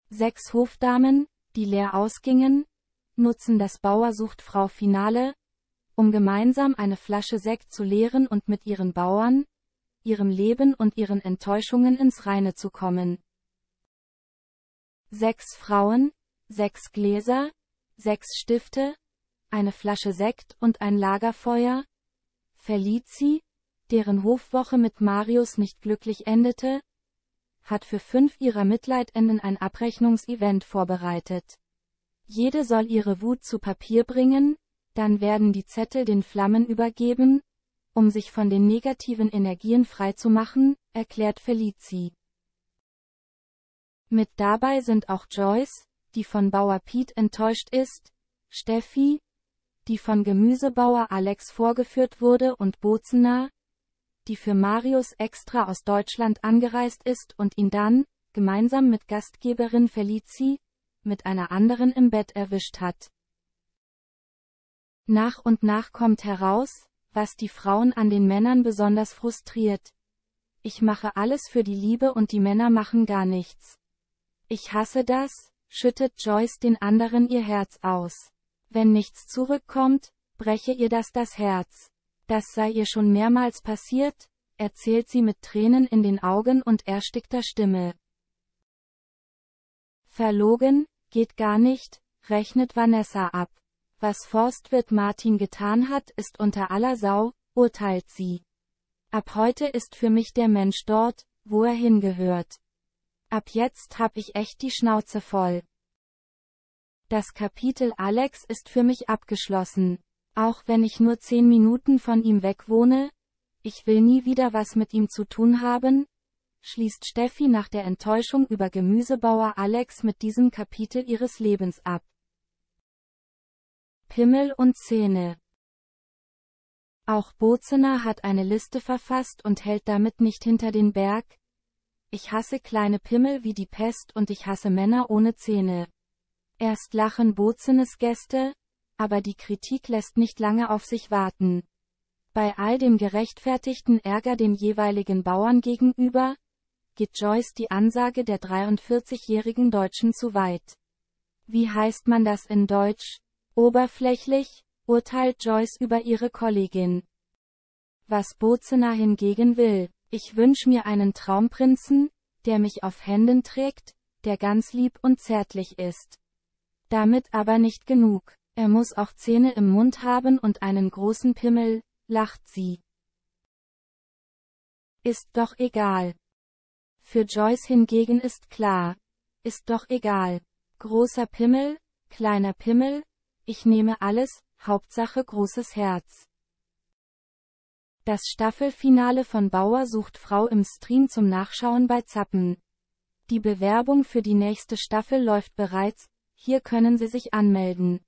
6 Hofdamen, die leer ausgingen, nutzen das Bauer-sucht-Frau-Finale, um gemeinsam eine Flasche Sekt zu leeren und mit ihren Bauern, ihrem Leben und ihren Enttäuschungen ins Reine zu kommen. 6 Frauen, 6 Gläser, 6 Stifte, eine Flasche Sekt und ein Lagerfeuer. Felicie, deren Hofwoche mit Marius nicht glücklich endete, hat für 5 ihrer Mitleidenden ein Abrechnungsevent vorbereitet. Jede soll ihre Wut zu Papier bringen, dann werden die Zettel den Flammen übergeben, um sich von den negativen Energien freizumachen, erklärt Felicie. Mit dabei sind auch Joyce, die von Bauer Piet enttäuscht ist, Steffi, die von Gemüsebauer Alex vorgeführt wurde und Bozener, die für Marius extra aus Deutschland angereist ist und ihn dann, gemeinsam mit Gastgeberin Felicie, mit einer anderen im Bett erwischt hat. Nach und nach kommt heraus, was die Frauen an den Männern besonders frustriert. Ich mache alles für die Liebe und die Männer machen gar nichts. Ich hasse das, schüttet Joyce den anderen ihr Herz aus. Wenn nichts zurückkommt, breche ihr das Herz. Das sei ihr schon mehrmals passiert, erzählt sie mit Tränen in den Augen und erstickter Stimme. Verlogen, geht gar nicht, rechnet Vanessa ab. Was Forstwirt Martin getan hat, ist unter aller Sau, urteilt sie. Ab heute ist für mich der Mensch dort, wo er hingehört. Ab jetzt hab ich echt die Schnauze voll. Das Kapitel Alex ist für mich abgeschlossen. Auch wenn ich nur 10 Minuten von ihm weg wohne, ich will nie wieder was mit ihm zu tun haben, schließt Steffi nach der Enttäuschung über Gemüsebauer Alex mit diesem Kapitel ihres Lebens ab. Pimmel und Zähne. Auch Bozener hat eine Liste verfasst und hält damit nicht hinter den Berg. Ich hasse kleine Pimmel wie die Pest und ich hasse Männer ohne Zähne. Erst lachen Bozenes Gäste, aber die Kritik lässt nicht lange auf sich warten. Bei all dem gerechtfertigten Ärger den jeweiligen Bauern gegenüber, geht Joyce die Ansage der 43-jährigen Deutschen zu weit. Wie heißt man das in Deutsch? Oberflächlich, urteilt Joyce über ihre Kollegin. Was Bozener hingegen will: Ich wünsch mir einen Traumprinzen, der mich auf Händen trägt, der ganz lieb und zärtlich ist. Damit aber nicht genug. Er muss auch Zähne im Mund haben und einen großen Pimmel, lacht sie. Ist doch egal. Für Joyce hingegen ist klar. Ist doch egal. Großer Pimmel, kleiner Pimmel, ich nehme alles, Hauptsache großes Herz. Das Staffelfinale von Bauer sucht Frau im Stream zum Nachschauen bei Zappen. Die Bewerbung für die nächste Staffel läuft bereits, hier können Sie sich anmelden.